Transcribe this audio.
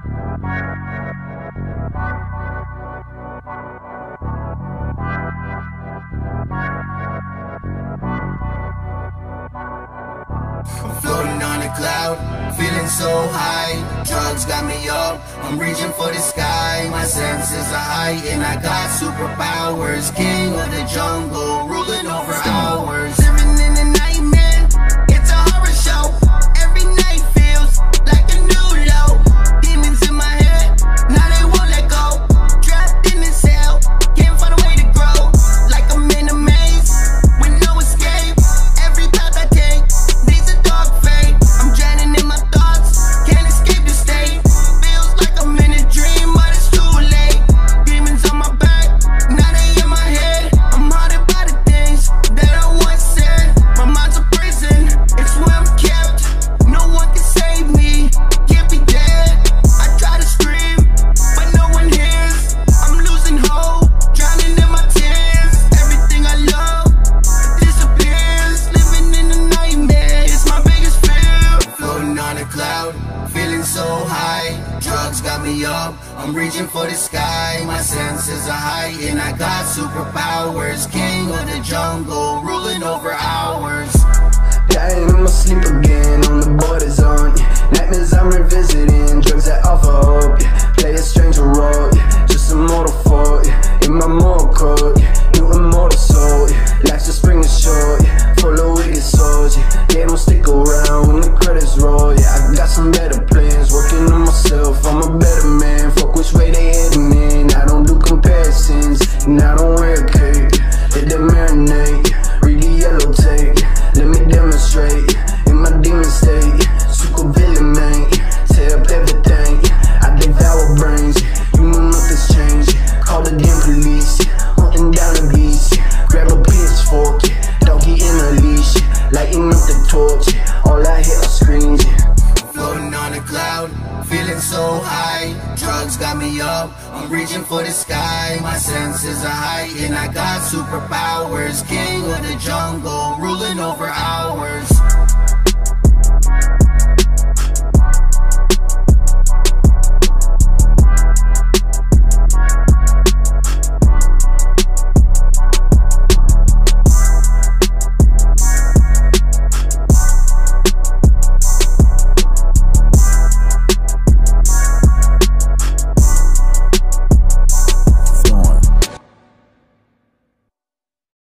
I'm floating on a cloud, feeling so high. Drugs got me up, I'm reaching for the sky. My senses are heightened, I got superpowers. King of the jungle, ruling over hours. Living in a nightmare, it's a horror show. Every night feels like a new low. Demons in my head, now they won't let go. Trapped in this hell, can't find a way to grow. Like I'm in a maze, with no escape. Every path I take needs a dark fate. I'm drowning in my thoughts, can't escape the state. Feels like I'm in a dream, but it's too late. Demons on my back, now they in my head. I'm haunted by the things that I once said. My mind's a prison, it's where I'm kept. No one can save me, can't be dead. I try to scream, but no one hears. I'm losing hope, drowning in my tears. Everything I love disappears. Living in a nightmare, it's my biggest fear. Floating on a cloud, feeling so high. Drugs got me up, I'm reaching for the sky. My senses are heightened, I got superpowers. King of the jungle, ruling over hours. Dying in my sleep again, on the border zone, yeah. Nightmares I'm revisiting, drugs that offer hope, yeah. Play a stranger role, yeah. Just a mortal fault, yeah. In my moral code, yeah. New immortal soul, yeah. Life's a spring is short, yeah. Full of wicked souls, yeah. They don't stick around when the credits roll, yeah. I got some better plans, working on myself, I'm a better man. Fuck which way they heading in, I don't do comparisons, and I don't wear a cape. Let them marinate, read the yellow tape. Let me demonstrate, in my demon state. Super villain, man, tear up everything. I devour brains, you know nothing's changed. Call the damn police, hunting down the beast. Grab a pitchfork, doggy in a leash. Lighting up the torch, all I hear are screams. Floating on a cloud, feeling so high. Drugs got me up, I'm reaching for the sky. My senses are heightened, I got superpowers. King of the jungle, ruling over hours.